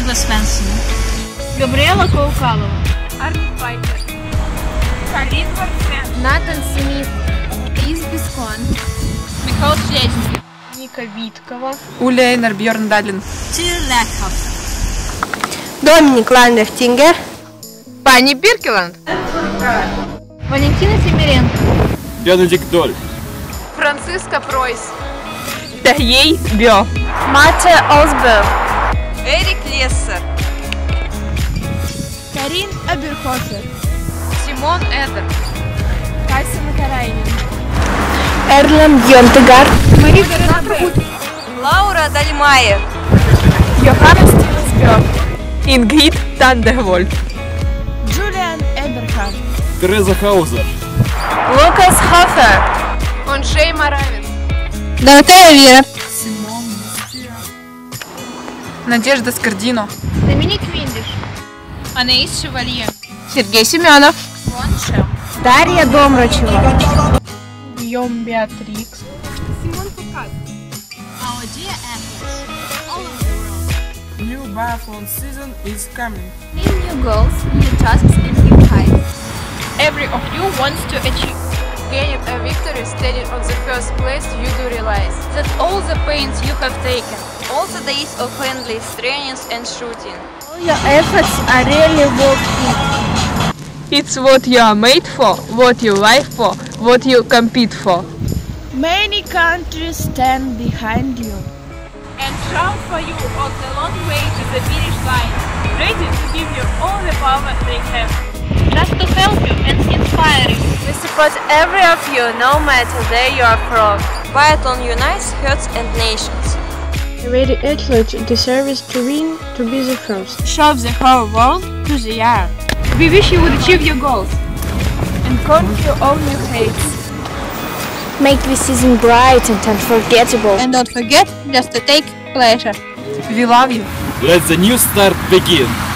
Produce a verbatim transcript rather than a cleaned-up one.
Magla Svensson, Gabriela Koukалова, Арни Пайпер, Калин Варсен, Натан Смит, Из Бескон, Михаил Шлезин, Ника Виткова, Уля Эйнар Бьорндален, Till Lekhoff, Доминик Ландертингер, Пани Биркеланд, Валентина Семеренко, Бенедикт Доль, Франциска Пройс, Тахьей Бё, Мате Осберг, Эрик Лессер, Карин Аберхофер, Симон Эдер, Кася Макарайнин, Эрлем Бьонтегар, Лаура Дальмайер, Йоханна Стивенсберг, Ингрид Тандервольд, Джулиан Эберхард, Тереза Хаузер, Лукас Хофер, Оншей Моравец, Доротея Вера, Надежда Скордино, Доминик Виндиш, Анаис Шевалье, Сергей Семенов, Вон Шем, Дарья Домрачева, Гийом Беатрикс, Our dear athletes, all over the world. New biathlon season is coming. Name new goals, new tasks and new heights. Every of you wants to achieve. Gaining a victory standing on the first place, you do realize That all the pains you have taken, all the days of endless trainings and shooting, all your efforts are really worth it. It's what you are made for, what you live for, what you compete for. Many countries stand behind you. and shout for you on the long way to the finish line, ready to give you all the power they have. Just to help you and inspire you. We support every of you, no matter where you are from. Biathlon unites hearts and nations. Every athlete deserves to win, to be the first. Show the whole world who they are. We wish you would achieve your goals and conquer all your hates. Make this season bright and unforgettable. And don't forget just to take pleasure. We love you. Let the new start begin.